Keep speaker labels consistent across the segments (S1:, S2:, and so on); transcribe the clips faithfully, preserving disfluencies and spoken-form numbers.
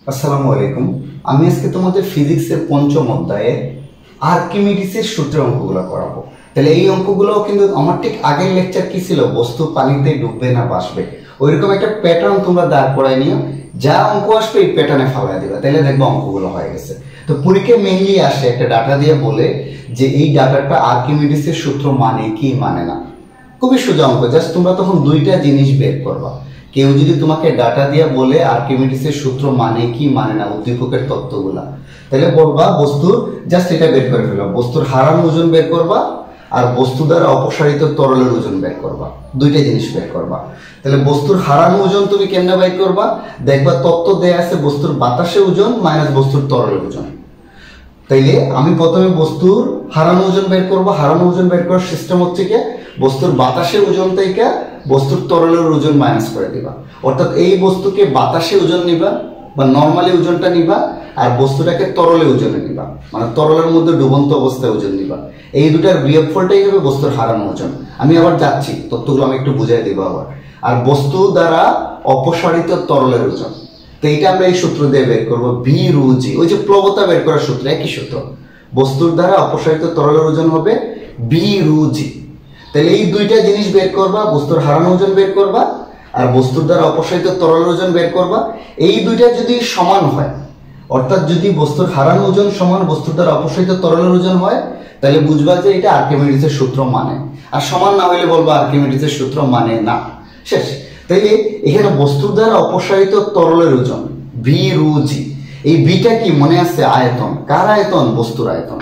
S1: আসসালামু আলাইকুম। আমি আজকে তোমাদের ফিজিক্সের পঞ্চম অধ্যায়ে আর্কিমিডিসের সূত্রের অঙ্কগুলো করাবো। তাহলে এই অঙ্কগুলো কিন্তু আমার ঠিক আগের লেকচার কি ছিল, বস্তু পানিতে ডুববে না ভাসবে, ওইরকম একটা প্যাটার্ন তোমরা দাঁড় করায় নিও, যা অঙ্ক আসবে এই প্যাটার্নে ফালাই দিবা, তাহলে দেখবো অঙ্কগুলো হয়ে গেছে। তো পরীক্ষায় মেইনলি আসে একটা ডাটা দিয়ে বলে যে এই ডাটাটা আর্কিমিডিসের সূত্র মানে কি মানে না। খুবই সোজা অঙ্ক, জাস্ট তোমরা তখন দুইটা জিনিস বের করবা। কেউ যদি তোমাকে ডাটা দিয়ে বলে আর্কিমিডিসের সূত্র মানে কি মানে না, উদ্দীপকের তত্ত্বগুলা, তাহলে বলবা বস্তুর জাস্ট এটা বের করে ফেলবা, বস্তুর হারানো ওজন বের করবা আর বস্তু দ্বারা অপসারিত তরলের ওজন বের করবা, দুইটা জিনিস বের করবা। তাহলে বস্তুর হারানো ওজন তুমি কেমনে বের করবা, দেখবা তত্ত্ব দেয়া আছে বস্তুর বাতাসে ওজন মাইনাস বস্তুর তরলের ওজন। তাইলে আমি প্রথমে বস্তুর হারানো ওজন বের করবো। হারানো ওজন বের করার সিস্টেম হচ্ছে কি, বস্তুর বাতাসের ওজন থেকে বস্তুর তরলের ওজন মাইনাস করে দিবা। অর্থাৎ এই বস্তুকে বাতাসে ওজন নিবা বা নর্মালি ওজনটা নিবা, আর বস্তুটাকে তরলে ওজনে নিবা, মানে তরলের মধ্যে ডুবন্ত অবস্থায় ওজন নিবা। এই দুটার বিয়োগফলটাই হবে বস্তুর হারানো ওজন। আমি আবার যাচ্ছি, তথ্যগুলো আমি একটু বুঝাই দিব আবার। আর বস্তু দ্বারা অপসারিত তরলের ওজন, তো এইটা আমরা এই সূত্র দিয়ে বের করবো, ভি রু জি। ওই যে প্লবতা বের করার সূত্র, একই সূত্র। বস্তুর দ্বারা অপসারিত তরলের ওজন হবে বি রু জি। তাহলে এই দুইটা জিনিস বের করবা, বস্তুর হারানো ওজন বের করবা আর বস্তুর দ্বারা অপসারিত তরলের ওজন বের করবা। এই দুইটা যদি সমান হয়, অর্থাৎ যদি বস্তুর হারানো ওজন সমান বস্তুর দ্বারা অপসারিত তরলের ওজন হয়, তাহলে বুঝবা যে এটা আর্কিমিডিসের সূত্র মানে। আর সমান না হইলে বলবা আর্কিমিডিসের সূত্র মানে না, শেষ। তাইলে এখানে বস্তুর দ্বারা অপসারিত তরলের ওজন ভি রু জি, এই ভিটা কি মনে আছে? আয়তন। কার আয়তন? বস্তুর আয়তন।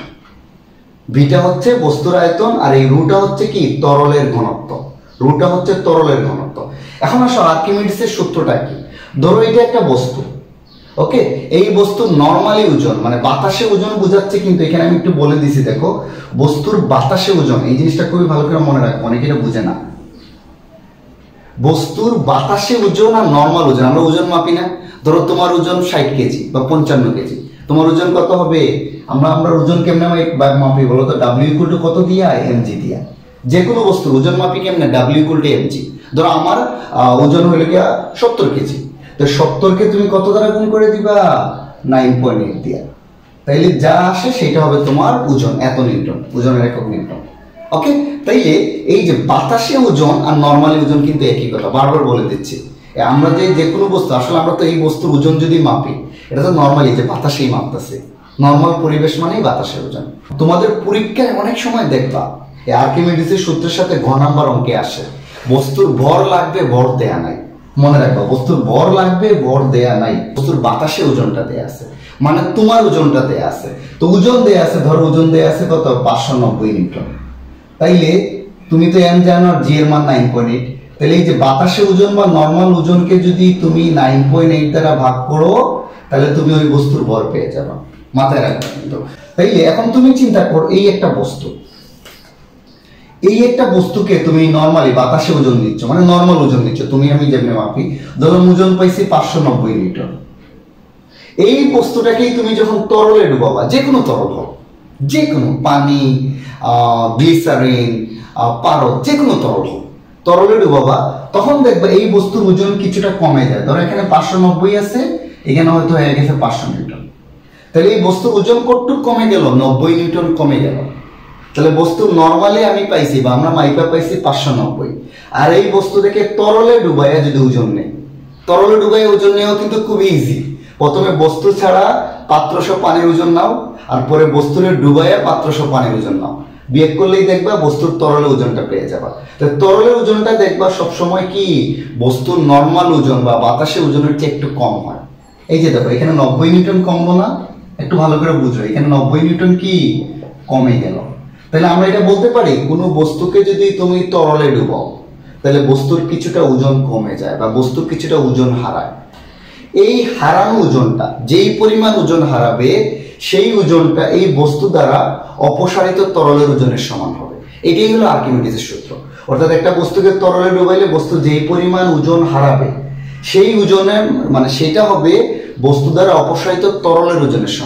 S1: ভিটা হচ্ছে বস্তুর আয়তন আর এই রুটা হচ্ছে কি? তরলের ঘনত্ব। রুটা হচ্ছে তরলের ঘনত্ব। এখন আসো আর্কিমিডিসের সূত্রটা কি। ধরো এটা একটা বস্তু, ওকে। এই বস্তুর নরমালি ওজন মানে বাতাসে ওজন বোঝাচ্ছে, কিন্তু এখানে আমি একটু বলে দিছি, দেখো বস্তুর বাতাসে ওজন, এই জিনিসটা খুবই ভালো করে মনে রাখবো, অনেকে এটা বুঝে না। বস্তুর বাতাসে ওজন আর নর্মাল ওজন, আমরা ওজন মাপি না। ধরো তোমার ওজন ষাট কেজি বা পঞ্চান্ন কেজি, তোমার ওজন কত হবে? আমরা আমরা ওজন কেমনে মাপি বলো তো? ডাব্লিউ ইকুয়াল টু কত দিয়া? এমজি দিয়া। যে কোনো বস্তুর ওজন মাপি কেমনে? W equal to mg. ধরো আমার ওজন হলো গিয়া সত্তর কেজি, তো সত্তরকে তুমি কত দ্বারা গুণ করে দিবা? নাইন পয়েন্ট এইট দিয়া। তাইলে যা আসে সেটা হবে তোমার ওজন, এত নিউটন, ওজনের একক নিউটন, ওকে। তাইলে এই যে বাতাসে ওজন আর নরমালি ওজন কিন্তু একই কথা, বারবার বলে দিচ্ছি। আমরা যে যে কোনো বস্তু, আসলে আমরা তো এই বস্তুর ওজন যদি মাপি, এটা তো নরমালি যে বাতাসেই মাপতেছে, নরমাল পরিবেশ মানেই বাতাসের ওজন। তোমাদের পরীক্ষায় অনেক সময় দেখবা এই আর্কিমিডিসের সূত্রের সাথে ঘ নাম্বার অঙ্কে আসে, বস্তুর ভর লাগবে, ভর দেয়া নাই। মনে রাখবা, বস্তুর ভর লাগবে, ভর দেয়া নাই। বস্তুর বাতাসে ওজনটা দেয়া আছে, মানে তোমার ওজনটা দেয়া আছে। তো ওজন দেয়া আছে, ধরো ওজন দেয়া আছে কত? পাঁচশো নব্বই নিউটন। তাইলে তুমি তো এম জানো আর জি এর মান নাইন পয়েন্ট এইট। তাহলে এই যে বাতাসে ওজন বা নর্মাল ওজনকে যদি তুমি নাইন পয়েন্ট এইট দ্বারা ভাগ করো, তাহলে তুমি ওই বস্তুর ভর পেয়ে যাবে, মাথায় রাখবে কিন্তু। তাইলে এখন তুমি চিন্তা করো, এই একটা বস্তু, এই একটা বস্তুকে তুমি নর্মালি বাতাসে ওজন দিচ্ছ, মানে নর্মাল ওজন দিচ্ছ, তুমি আমি যেমনি মাপি। ধরো ওজন পাইছি পাঁচশো নব্বই নিউটন। এই বস্তুটাকেই তুমি যখন তরলে ডুবাবা, যে কোনো তরল হোক, যে কোনো পানি, গ্লিসারিন, পারদ, যে কোনো তরল হোক, তরলে ডুবাবা, তখন দেখবে এই বস্তুর ওজন কিছুটা কমে যায়। ধরো এখানে পাঁচশো নব্বই আছে, এখানে হয়তো হয়ে গেছে পাঁচশো নিউটন। তাহলে এই বস্তুর ওজন কতটুকু কমে গেল? নব্বই নিউটন কমে গেল। তাহলে বস্তুর নরমালি আমি পাইছি বা আমরা মাইপা পাইছি পাঁচশো নব্বই। আর এই বস্তু থেকে তরলে ডুবাইয়া যদি ওজন নেই, তরলে ডুবাইয়া ওজন নেওয়া কিন্তু খুব ইজি। প্রথমে বস্তু ছাড়া পাত্রশো পানির ওজন নাও, আর পরে বস্তুরে ডুবাইয়া পাত্রশো পানির ওজন নাও, বিয়োগ করলেই দেখবা বস্তুর তরলে ওজনটা পেয়ে যাবা। তো তরলের ওজনটা দেখবা সবসময় কি বস্তুর নর্মাল ওজন বা বাতাসে ওজনের চেয়ে একটু কম হয়। এই যে দেখো এখানে নব্বই নিউটন কমলো না? একটু ভালো করে বুঝো, এখানে নব্বই নিউটন কি কমে গেল। তাহলে আমরা এটা বলতে পারি, কোনো বস্তুকে যদি তুমি তরলে ডুবাও, তাহলে বস্তুর কিছুটা ওজন কমে যায় বা বস্তুর কিছুটা ওজন হারায়। এই হারানো ওজনটা, যেই পরিমাণ ওজন হারাবে, সেই ওজনটা এই বস্তু দ্বারা অপসারিত তরলের ওজনের সমান হবে। এটাই হলো আর্কিমিডিসের সূত্র। অর্থাৎ একটা বস্তুকে তরলে ডুবাইলে বস্তু যেই পরিমাণ ওজন হারাবে, সেই ওজনের মানে সেটা হবে বস্তু দ্বারা অপসারিত তরলের ওজনের সমান।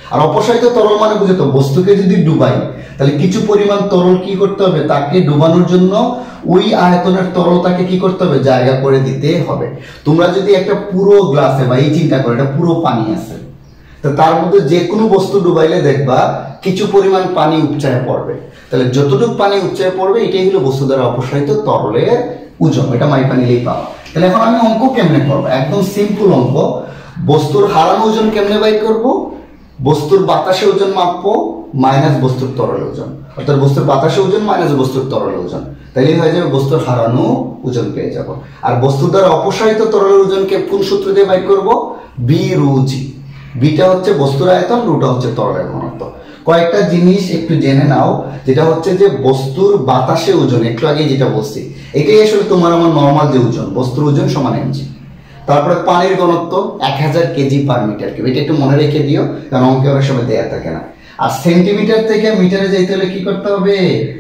S1: আর অপসারিত তরল মানে বুঝে তো, বস্তুকে যদি ডুবাই তাহলে কিছু পরিমাণ তরল কি করতে হবে, তাকে ডুবানোর জন্য ওই আয়তনের তরলটাকে কি করতে হবে, জায়গা করে দিতে হবে। তোমরা যদি একটা পুরো গ্লাসে বা এই চিন্তা করো এটা পুরো পানি আছে, তো তার মধ্যে যে কোনো বস্তু ডুবাইলে দেখবা কিছু পরিমাণ পানি উপচায় পড়বে, তাহলে যতটুকু পানি উপচায় পড়বে এটাই হলো বস্তু দ্বারা অপসারিত তরলের ওজন। এটা মাইপা নিলেই পাওয়া। তাহলে এখন আমি অঙ্ক কেমনে করবো, একদম সিম্পল অঙ্ক। বস্তুর হারানো ওজন কেমনে বাই করব, বস্তুর বাতাসে ওজন মাপবো মাইনাস বস্তুর তরল ওজন, অর্থাৎ বস্তুর বাতাসে ওজন মাইনাস বস্তুর তরল ওজন, তাহলে হয়ে যাবে বস্তুর হারানো ওজন পেয়ে যাব। আর বস্তুর দ্বারা অপসারিত তরলের ওজনকে কোন সূত্র দিয়ে বাই করব, বি রু জি। বিটা হচ্ছে বস্তুর আয়তন, রুটা হচ্ছে তরলের ঘনত্ব। কয়েকটা জিনিস একটু জেনে নাও, যেটা হচ্ছে যে বস্তুর বাতাসে ওজন, একটু আগে যেটা বলছি এটাই আসলে তোমার আমার নর্মাল যে ওজন, বস্তুর ওজন সমান এমজি। তারপরে পানির ঘনত্ব এক হাজার কেজি পার মিটার কিউব, এটা একটু মনে রেখে দিও, কারণ অঙ্কে অনেক সময় দেয়া থাকে না। আর সেন্টিমিটার থেকে মিটারে যাইতে হলে কি করতে হবে,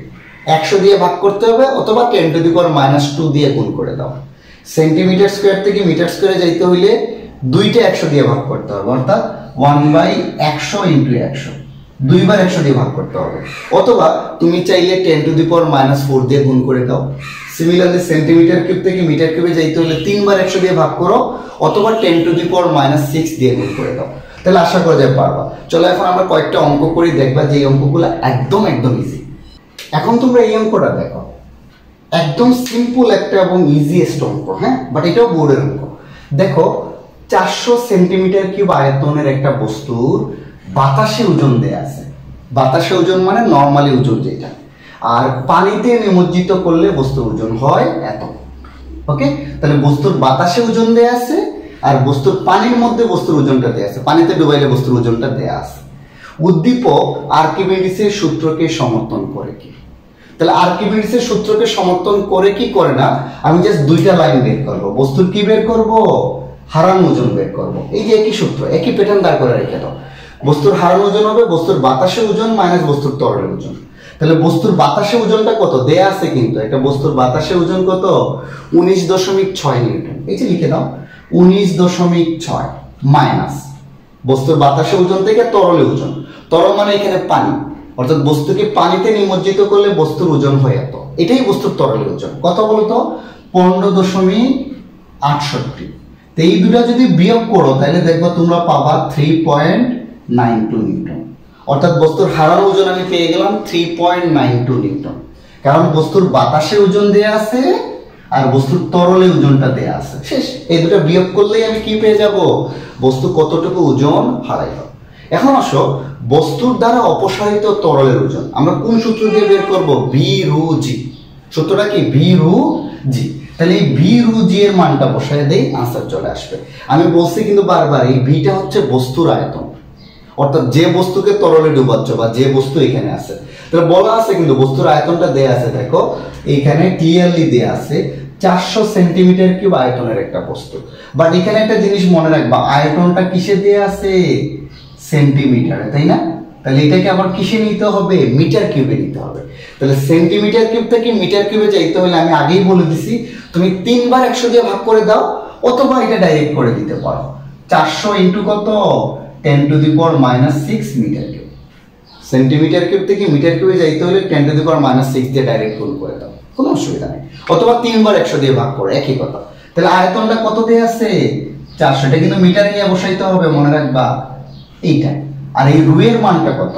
S1: একশো দিয়ে ভাগ করতে হবে, অথবা ten to the power minus two দিয়ে গুণ করে দাও। সেন্টিমিটার স্কোয়ার থেকে মিটার স্কোয়ারে যাইতে হইলে দুইটা একশো দিয়ে ভাগ করতে হবে, অর্থাৎ ওয়ান বাই একশো ইন্টু একশো, দুইবার একশো দিয়ে ভাগ করতে হবে। অথবা তুমি চাইলে ten to the power minus four দিয়ে গুণ করে দাও। সিমিলারলি সেন্টিমিটার কিউব থেকে মিটার কিউবে যাইতে হলে তিনবার একশো দিয়ে ভাগ করো, অথবা ten to the power minus six দিয়ে গুণ করে দাও, তাহলে আশা করা যায় পারবা। চলো এখন আমরা কয়েকটা অঙ্ক করি, দেখবা যে এই অঙ্কগুলো একদম একদম ইজি। এখন তোমরা এই অঙ্কটা দেখো, একদম সিম্পল একটা এবং ইজিয়েস্ট অঙ্ক, হ্যাঁ, বাট এটাও বোর্ডের অঙ্ক। দেখো চারশো সেন্টিমিটার কিউব আয়তনের একটা বস্তুর বাতাসে ওজন দেয়া আছে। বাতাসে ওজন মানে নর্মালি ওজন যেটা, আর পানিতে নিমজ্জিত করলে বস্তুর ওজন হয় এত। ওকে, তাহলে বস্তুর বাতাসে ওজন দেয়া আছে, আর বস্তুর পানির মধ্যে বস্তুর ওজনটা দেয়া আছে, পানিতে ডুবাইলে বস্তুর ওজনটা দেয়া আছে। উদ্দীপক আর্কিমিডিসের সূত্রকে সমর্থন করে কি? তাহলে আর্কিমিডিসের সূত্রকে সমর্থন করে কি করে না, আমি জাস্ট দুইটা লাইন বের করব, বস্তুর কি বের করব, হারানো ওজন বের করব। এই যে একই সূত্র, একই প্যাটার্ন দাঁড় করে রেখে দাও। বস্তুর হারানো ওজন হবে বস্তুর বাতাসে ওজন মাইনাস বস্তুর তরলের ওজন। তাহলে বস্তুর বাতাসে ওজনটা কত দেয়া আছে, কিন্তু একটা বস্তুর বাতাসে ওজন কত, উনিশ দশমিক ছয় নিউটন। এই যে লিখে দাও উনিশ দশমিক ছয় মাইনাস বস্তুর বাতাসে ওজন থেকে তরলের ওজন। তরল মানে এখানে পানি, অর্থাৎ বস্তুকে পানিতে নিমজ্জিত করলে বস্তুর ওজন হয় এত, এটাই বস্তুর তরলের ওজন। কত বলতো, পনেরো দশমিক আটষট্টি। তো এই দুটা যদি বিয়োগ করো তাহলে দেখবো তোমরা পাবা three point nine two newton, অর্থাৎ বস্তুর হারানো ওজন আমি পেয়ে গেলাম three point nine two newton. কারণ বস্তুর বাতাসে ওজন দেয়া আছে আর বস্তুর তরলে ওজনটা দেয়া আছে, শেষ। এই দুটো বিয়োগ করলেই আমি কি পেয়ে যাব, বস্তু কতটুকু ওজন হারাইল। এখন আসো বস্তুর দ্বারা অপসারিত তরলের ওজন আমরা কোন সূত্র দিয়ে বের করব, ভি রু জি। সূত্রটা কি, ভি রু জি। তাহলে এই ভি রু জি এর মানটা বসায় দেই, আনসার চলে আসবে। আমি বলছি কিন্তু বারবার এই ভিটা হচ্ছে বস্তুর আয়তন, অর্থাৎ যে বস্তুকে তরলে ডুবাচ্ছ বা যে বস্তু এখানে আছে। তাহলে বলা আছে কিন্তু বস্তুর আয়তনটা দেয়া আছে, দেখো এখানে ক্লিয়ারলি দেয়া আছে চারশো সেন্টিমিটার কিউব আয়তনের একটা বস্তু। বাট এখানে একটা জিনিস মনে রাখবা, আয়তনটা কিসে দেয়া আছে, সেন্টিমিটারে, তাই না? তাহলে এটাকে আবার কিসে নিতে হবে, মিটার কিউবে নিতে হবে। তাহলে সেন্টিমিটার কিউব থেকে মিটার কিউবে যাইতে হলে আমি আগেই বলে দিছি তুমি তিনবার একশো দিয়ে ভাগ করে দাও, অথবা এটা ডাইরেক্ট করে দিতে পারো। চারশো ইন্টু কত, ten to the power minus six metre cube. Centimetre cube থেকে মিটার কিউবে যাইতে হলে ten to the power minus six দিয়ে ডাইরেক্ট গুণ করে দাও, কোনো অসুবিধা নেই। অথবা তিনবার একশো দিয়ে ভাগ করো, একই কথা। তাহলে আয়তনটা কত দিয়ে আছে, চারশো। এটা কিন্তু মিটার নিয়ে বসাইতে হবে, মনে রাখবা এইটা। আর এই রু এর মানটা কত,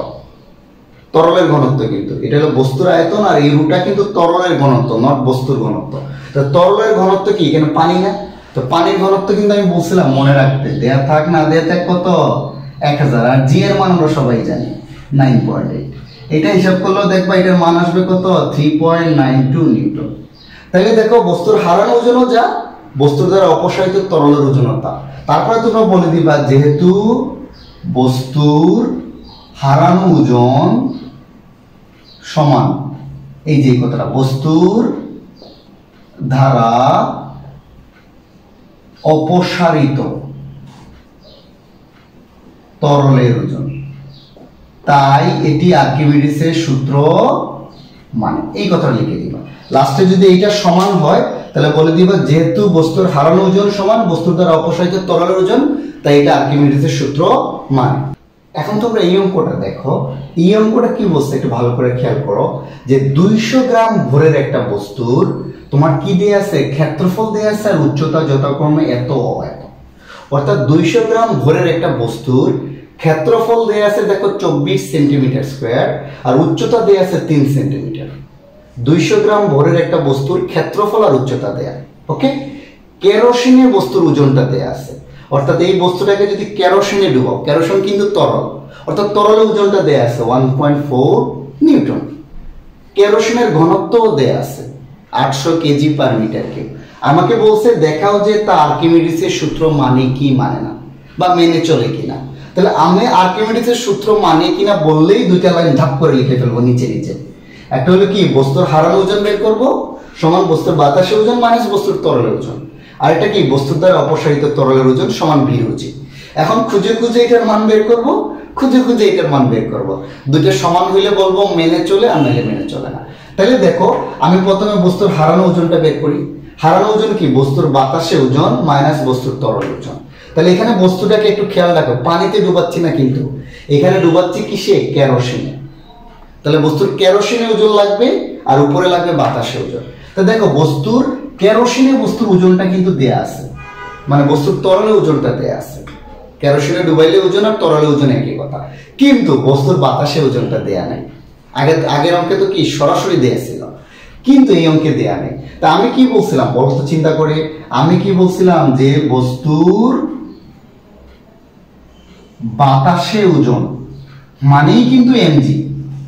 S1: তরলের ঘনত্ব, কিন্তু এটা হলো বস্তুর আয়তন, আর এই রুটা কিন্তু তরলের ঘনত্ব, নট বস্তুর ঘনত্ব। তো তরলের ঘনত্ব কি, এখানে পানি না, তো পানির ঘনত্ব কিন্তু আমি বলছিলাম মনে রাখতে, দেয়া থাক না দেয়া থাক কত, এক হাজার। আর জি এর মান আমরা সবাই জানি নাইন পয়েন্ট এইট। এটা হিসাব করলেও দেখবা এটার মান আসবে কত, three point nine two newton. তাহলে দেখো বস্তুর হারানো ওজনও যা, বস্তুর দ্বারা অপসারিত তরলের ওজনও তা। তারপরে তোমরা বলে দিবা যেহেতু বস্তুর হারানো ওজন সমান, এই যে কথাটা, বস্তুর দ্বারা অপসারিত তরলের ওজন, তাই এটি আর্কিমিডিসের সূত্র মানে, এই কথা লিখে দিবা। লাস্টে যদি এইটা সমান হয় তাহলে বলে দিবা যেহেতু বস্তুর হারানো ওজন সমান বস্তুর দ্বারা অপসারিত তরলের ওজন, তাই এটা আর্কিমিডিসের সূত্র মানে। এখন তোমরা এই অঙ্কটা দেখো, এই অঙ্কটা কি বলছে একটু ভালো করে খেয়াল করো, যে দুইশো গ্রাম ভরের একটা বস্তুর তোমার কি দেয়া আছে, ক্ষেত্রফল দেয়া আছে আর উচ্চতা যথাক্রমে এত এত। অর্থাৎ দুইশো গ্রাম ভরের একটা বস্তুর ক্ষেত্রফল দেয়া আছে দেখো চব্বিশ সেন্টিমিটার স্কোয়ার আর উচ্চতা দেয়া আছে তিন সেন্টিমিটার। দুইশো গ্রাম ভরের একটা বস্তুর ক্ষেত্রফল আর উচ্চতা দেয়া। ওকে, কেরোসিনে বস্তুর ওজনটা দেয়া আছে, অর্থাৎ এই বস্তুটাকে যদি কেরোসিনে ডুবাও, কেরোসিন কিন্তু তরল, অর্থাৎ তরলের ওজনটা দেয়া আছে ওয়ান পয়েন্ট ফোর নিউটন। কেরোসিনের ঘনত্বও দেয়া আছে আটশো কেজি পার মিটার কিউব। আমাকে বলছে দেখাও যে তা আর্কিমিডিসের সূত্র মানে কি মানে না, বা মেনে চলে কিনা। তাহলে আমি আর্কিমিডিসের সূত্র মানে কিনা বললেই দুইটা লাইন ধাপ করে লিখে ফেলবো নিচে নিচে। একটা হলো কি, বস্তুর হারানো ওজন বের করবো সমান বস্তুর বাতাসে ওজন মাইনাস বস্তুর তরলের ওজন, আর এটা কি, বস্তুর দ্বারা অপসারিত তরলের ওজন সমান ভি রুচি। এখন খুঁজে খুঁজে এটার মান বের করব, খুঁজে খুঁজে এটার মান বের করব। দুইটা সমান হইলে বলবো মেনে চলে, আর নাহলে মেনে চলে না। তাহলে দেখো আমি প্রথমে বস্তুর হারানো ওজনটা বের করি। হারানো ওজন কি, বস্তুর বাতাসে ওজন মাইনাস বস্তুর তরল ওজন। তাহলে এখানে বস্তুটাকে একটু খেয়াল রাখো, পানিতে ডুবাচ্ছি না কিন্তু, এখানে ডুবাচ্ছি কিসে, কেরোসিনে। তাহলে বস্তুর কেরোসিনে ওজন লাগবে আর উপরে লাগবে বাতাসে ওজন। তো দেখো বস্তুর কেরোসিনে বস্তুর ওজনটা কিন্তু দেয়া আছে, মানে বস্তুর তরলে ওজনটা দেয়া আছে। কেরোসিনে ডুবাইলে ওজন আর তরলে ওজন একই কথা, কিন্তু বস্তুর বাতাসে ওজনটা দেয়া নাই। আগে আগের অঙ্কে তো কি সরাসরি দেয়া ছিল, কিন্তু এই অঙ্কে দেয়া নেই। তা আমি কি বলছিলাম বলো তো চিন্তা করে, আমি কি বলছিলাম যে বস্তুর বাতাসে ওজন মানেই কিন্তু এমজি।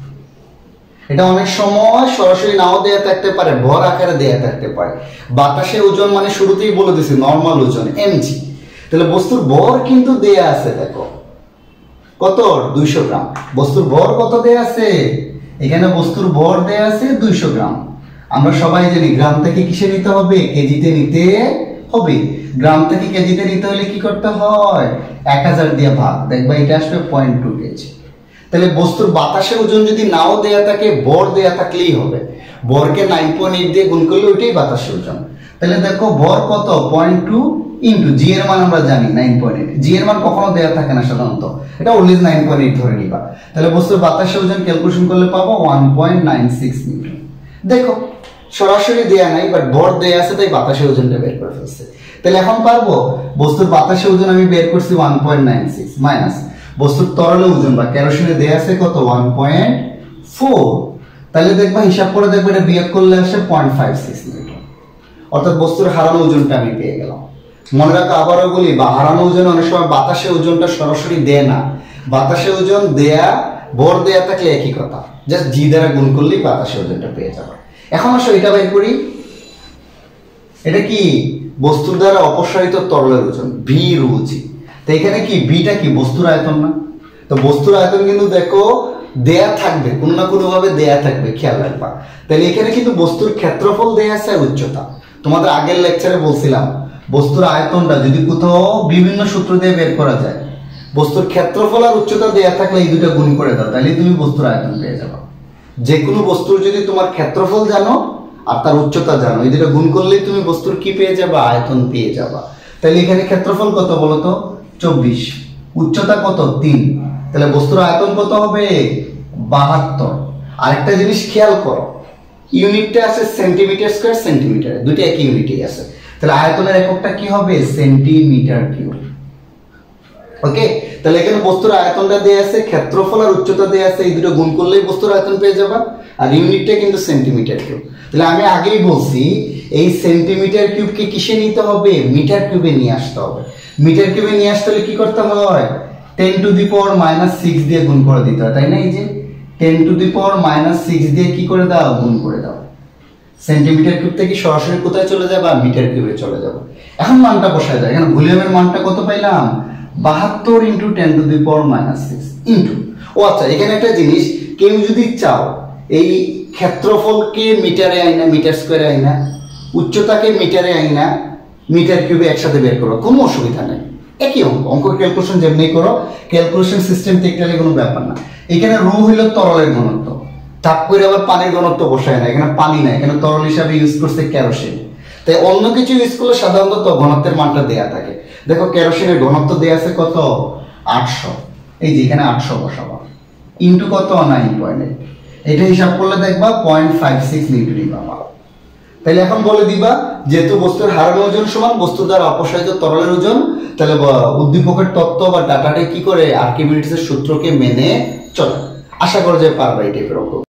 S1: এটা অনেক সময় সরাসরি নাও দেয়া থাকতে পারে, ভর আকারে দেয়া থাকতে পারে। বাতাসে ওজন মানে শুরুতেই বলে দিছি নরমাল ওজন এমজি। তাহলে বস্তুর ভর কিন্তু দেয়া আছে, দেখো কত, দুইশো গ্রাম। বস্তুর ভর কত দেয়া আছে, এখানে বস্তুর ভর দেয়া আছে দুইশো গ্রাম। আমরা সবাই জানি গ্রাম থেকে কিসে নিতে হবে, কেজিতে নিতে হবে। গ্রাম থেকে কেজিতে নিতে হলে কি করতে হয়, এক হাজার দিয়ে ভাগ, দেখবা এটা আসবে পয়েন্ট টু কেজি। তাহলে বস্তুর বাতাসে ওজন যদি নাও দেয়া থাকে, ভর দেয়া থাকলেই হবে। ভরকে নাইন পয়েন্ট এইট দিয়ে গুণ করলে ওইটাই বাতাসে ওজন। তাহলে দেখো ভর কত, পয়েন্ট টু ইন্টু জি এর মান আমরা জানি নাইন পয়েন্ট এইট। জি এর মান কখনো দেয়া থাকে না সাধারণত, এটা অলওয়েজ নাইন পয়েন্ট এইট ধরে নিবা। তাহলে বস্তুর বাতাসে ওজন ক্যালকুলেশন করলে পাবো one point nine six newton. দেখো সরাসরি দেয়া নাই, বাট ভর দেয়া আছে তাই বাতাসে ওজনটা বের করে ফেলছে। তাহলে এখন পারবো বস্তুর বাতাসে ওজন আমি বের করছি one point nine six minus বস্তুর তরলে ওজন বা কেরোসিনে দেয়া আছে কত, ওয়ান পয়েন্ট ফোর। তাহলে দেখবা হিসাব করে দেখবে এটা বিয়োগ করলে আসে পয়েন্ট ফাইভ সিক্স নিউটন। অর্থাৎ বস্তুর হারানো ওজনটা আমি পেয়ে গেলাম। মনে রাখো আবারও বলি, বা হারানো ওজন অনেক সময় বাতাসে ওজনটা সরাসরি দেয় না, বাতাসে ওজন দেয়া ভর দেয়া থাকলে একই কথা, জাস্ট জি দ্বারা গুণ করলেই বাতাসে ওজনটা পেয়ে যাবে। এখন আসো এটা বের করি, এটা কি, বস্তুর দ্বারা অপসারিত তরলের ওজন ভি রুচি। তো এখানে কি, বিটা কি, বস্তুর আয়তন না? তো বস্তুর আয়তন কিন্তু দেখো দেয়া থাকবে, কোনো না কোনো ভাবে দেয়া থাকবে, খেয়াল রাখবা। তাহলে এখানে কিন্তু বস্তুর ক্ষেত্রফল দেয়া আছে আর উচ্চতা। তোমাদের আগের লেকচারে বলছিলাম বস্তুর আয়তনটা যদি কোথাও বিভিন্ন সূত্র দিয়ে বের করা যায়, বস্তুর ক্ষেত্রফল আর উচ্চতা দেয়া থাকলে এই দুটো গুণ করে দাও, তাহলে তুমি বস্তুর আয়তন পেয়ে যাবে। যে কোনো বস্তুর যদি তোমার ক্ষেত্রফল জানো আর তার উচ্চতা জানো, এই দুটো গুণ করলেই তুমি বস্তুর কি পেয়ে যাবা, আয়তন পেয়ে যাবা। তাহলে এখানে ক্ষেত্রফল কত বলতো, চব্বিশ, উচ্চতা কত, তিন। তাহলে বস্তুর আয়তন কত হবে, বাহাত্তর। আরেকটা জিনিস খেয়াল করো, ইউনিটটা আছে সেন্টিমিটার স্কয়ার সেন্টিমিটার, দুটো একই ইউনিটই আছে। তাহলে আয়তনের এককটা কি হবে, সেন্টিমিটার কিউব। ওকে, তাহলে এখানে বস্তুর আয়তনটা দেয়া আছে, ক্ষেত্রফল আর উচ্চতা দেয়া আছে, এই দুটো গুণ করলেই বস্তুর আয়তন পেয়ে যাবা। আর ইউনিটটা কিন্তু সেন্টিমিটার কিউব। তাহলে আমি আগেই বলছি এই সেন্টিমিটার কিউবকে কিসে নিতে হবে, মিটার কিউবে নিয়ে আসতে হবে। মিটার কিউবে নিয়ে আসতে হলে কি করতে হয়, ten to the power minus six দিয়ে গুণ করে দিতে হয়, তাই না? এই যে ten to the power minus six দিয়ে কি করে দাও, গুণ করে দাও। সেন্টিমিটার কিউব থেকে সরাসরি কোথায় চলে যাবে, মিটার কিউবে চলে যাবে। এখন মানটা বসায় যায়, এখানে ভলিউমের মানটা কত পাইলাম, বাহাত্তর into ten to the power minus six into, ও আচ্ছা এখানে একটা জিনিস, কেউ যদি চাও এই ক্ষেত্রফলকে মিটারে আইনা, মিটার স্কোয়ারে আইনা, উচ্চতাকে মিটারে আইনা মিটার কিউবে একসাথে বের করো, কোনো অসুবিধা নেই, একই অঙ্ক। অঙ্ক ক্যালকুলেশন যেমনি করো, ক্যালকুলেশন সিস্টেম থেকে কোনো ব্যাপার না। এখানে রো হইল তরলের ঘনত্ব, তাপ করে আবার পানির ঘনত্ব বসায় না, এখানে পানি না, এখানে তরল হিসাবে ইউজ করছে কেরোসিন। তাই অন্য কিছু ইউজ করলে সাধারণত ঘনত্বের মানটা দেয়া থাকে। দেখো কেরোসিনের ঘনত্ব দেয়া আছে কত, আটশো। এই যে এখানে আটশো বসাবা, ইন্টু কত নাইন পয়েন্ট এইট, এটা হিসাব করলে দেখবা পয়েন্ট ফাইভ সিক্স নিউটনই পাবা। তাহলে এখন বলে দিবা যেহেতু বস্তুর হারানো ওজন সমান বস্তু দ্বারা অপসারিত তরলের ওজন, তাহলে উদ্দীপকের তত্ত্ব বা ডাটাটা কি করে আর্কিমিডিসের সূত্রকে মেনে চলে। আশা করা যায় পারবা এই টাইপের অঙ্ক।